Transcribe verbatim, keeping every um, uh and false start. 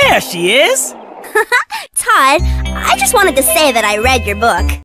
There she is! Todd, I just wanted to say that I read your book.